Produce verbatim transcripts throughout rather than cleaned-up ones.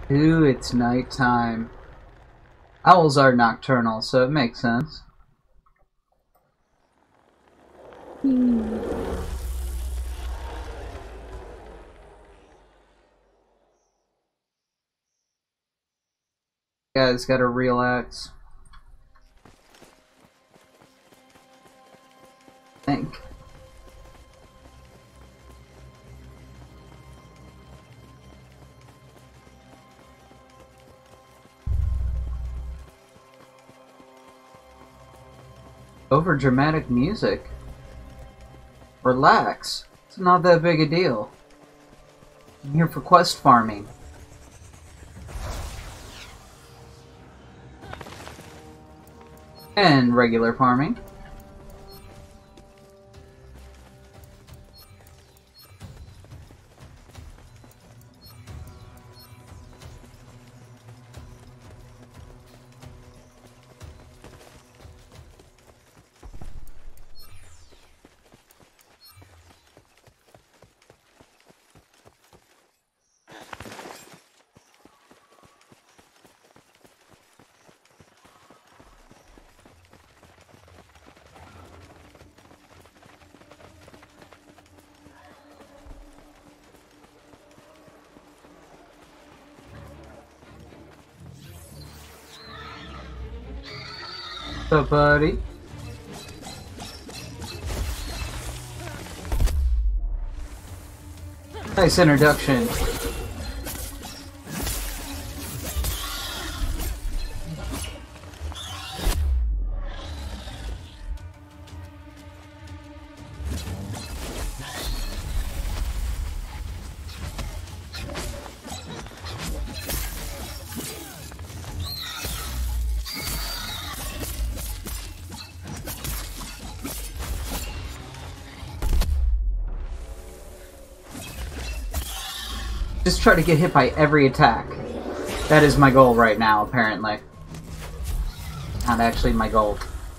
Ooh, it's nighttime. Owls are nocturnal, so it makes sense. Hmm. Guys, gotta relax. Think. Over dramatic music. Relax. It's not that big a deal. I'm here for quest farming. And regular farming. What's up, buddy? Nice introduction. Just try to get hit by every attack. That is my goal right now, apparently. Not actually my goal.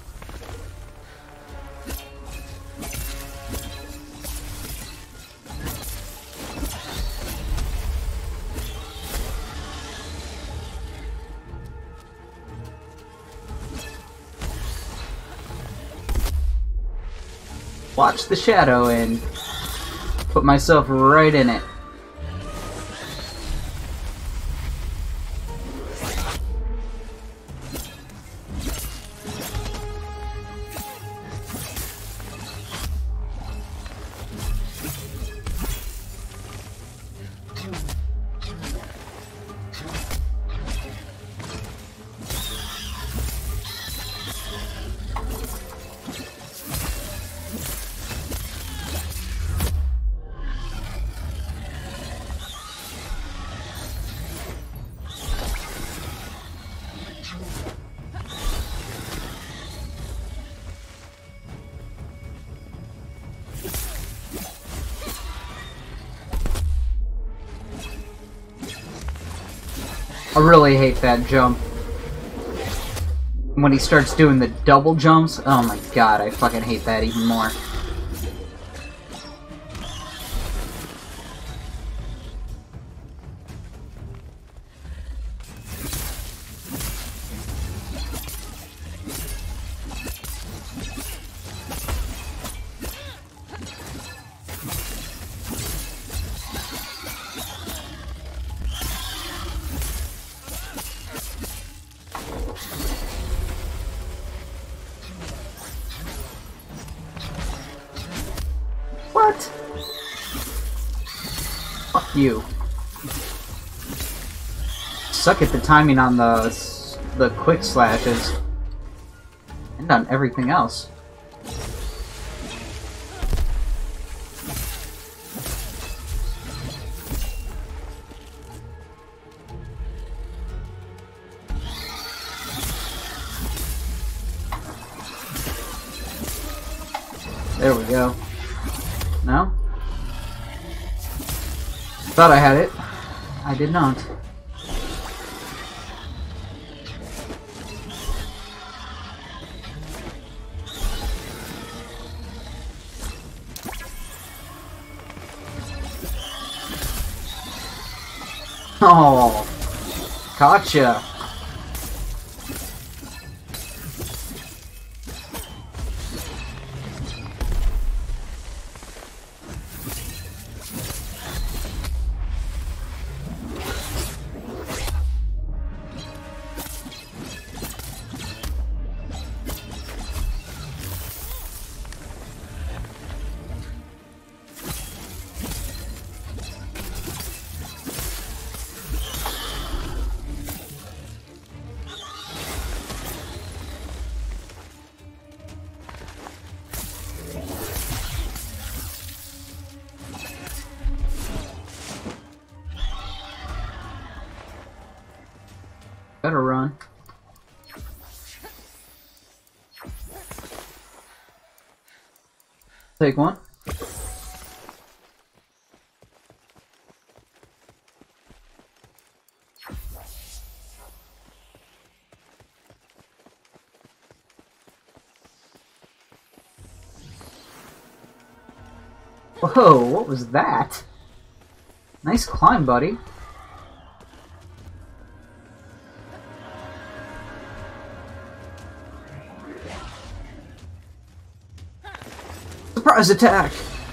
Watch the shadow and put myself right in it. I really hate that jump. When he starts doing the double jumps, oh my god, I fucking hate that even more. What? Fuck you. Suck at the timing on the the quick slashes. And on everything else. There we go. No? Thought I had it. I did not. Oh. Gotcha! Better run. Take one. Whoa, what was that? Nice climb, buddy. Surprise attack!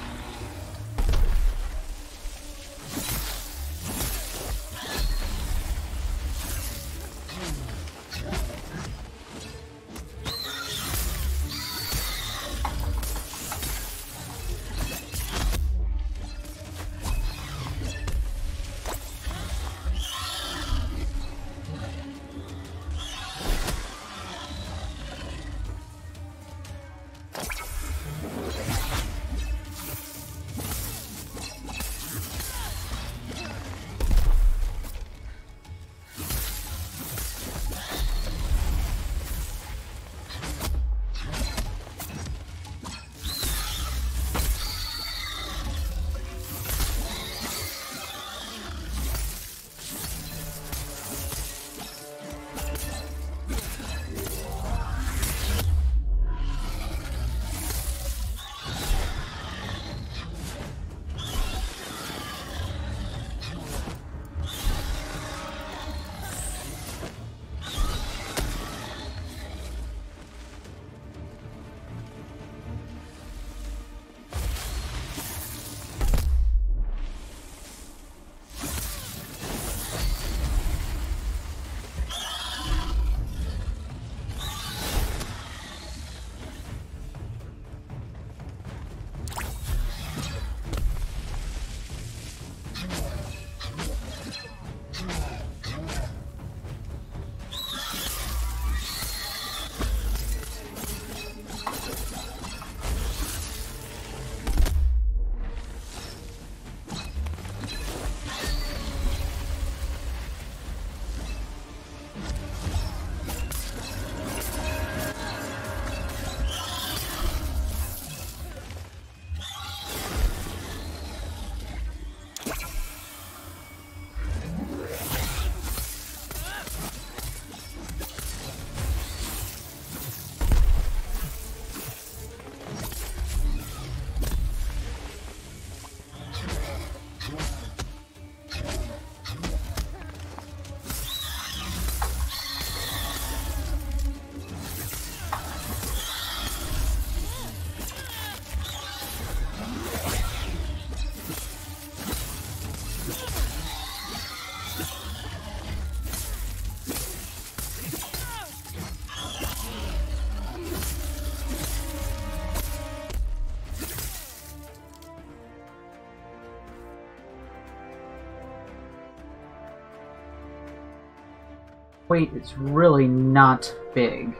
Wait, it's really not big.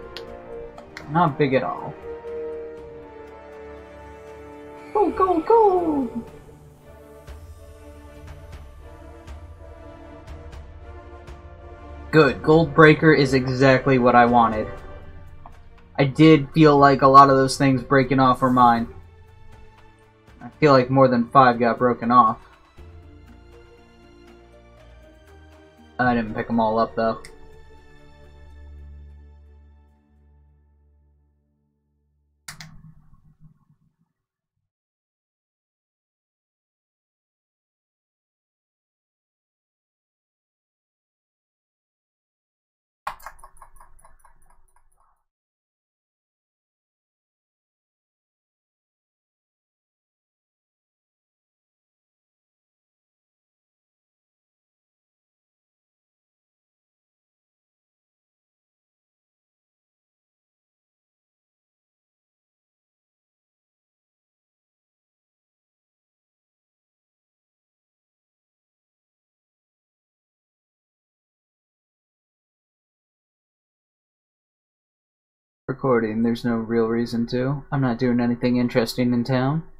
Not big at all. Go, go, go! Good. Goldbreaker is exactly what I wanted. I did feel like a lot of those things breaking off were mine. I feel like more than five got broken off. I didn't pick them all up, though. recording. There's no real reason to. I'm not doing anything interesting in town.